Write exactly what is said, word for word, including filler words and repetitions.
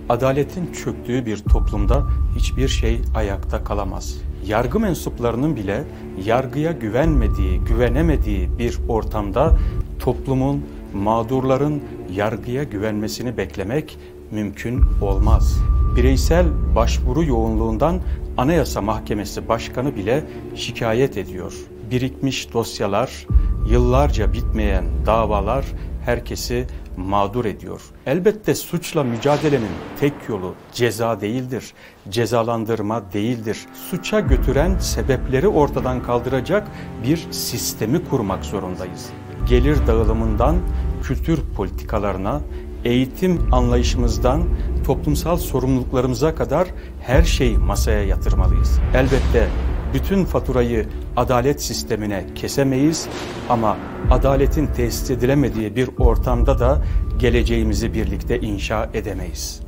Adaletin çöktüğü bir toplumda hiçbir şey ayakta kalamaz. Yargı mensuplarının bile yargıya güvenmediği, güvenemediği bir ortamda toplumun, mağdurların yargıya güvenmesini beklemek mümkün olmaz. Bireysel başvuru yoğunluğundan Anayasa Mahkemesi Başkanı bile şikayet ediyor. Birikmiş dosyalar, yıllarca bitmeyen davalar herkesi mağdur ediyor. Elbette suçla mücadelenin tek yolu ceza değildir, cezalandırma değildir. Suça götüren sebepleri ortadan kaldıracak bir sistemi kurmak zorundayız. Gelir dağılımından kültür politikalarına, eğitim anlayışımızdan toplumsal sorumluluklarımıza kadar her şeyi masaya yatırmalıyız. Elbette bütün faturayı adalet sistemine kesemeyiz ama adaletin tesis edilemediği bir ortamda da geleceğimizi birlikte inşa edemeyiz.